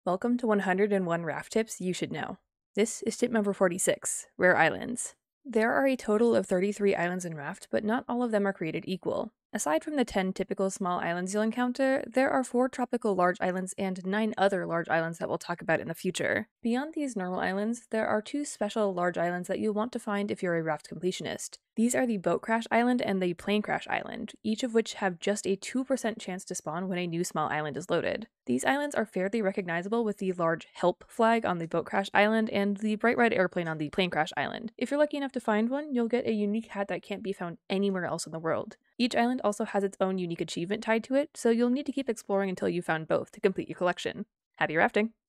Welcome to 101 Raft Tips You Should Know. This is tip number 46, Rare Islands. There are a total of 33 islands in Raft, but not all of them are created equal. Aside from the 10 typical small islands you'll encounter, there are 4 tropical large islands and 9 other large islands that we'll talk about in the future. Beyond these normal islands, there are 2 special large islands that you'll want to find if you're a Raft completionist. These are the Boat Crash Island and the Plane Crash Island, each of which have just a 2% chance to spawn when a new small island is loaded. These islands are fairly recognizable with the large HELP flag on the Boat Crash Island and the bright red airplane on the Plane Crash Island. If you're lucky enough to find one, you'll get a unique hat that can't be found anywhere else in the world. Each island also has its own unique achievement tied to it, so you'll need to keep exploring until you've found both to complete your collection. Happy rafting!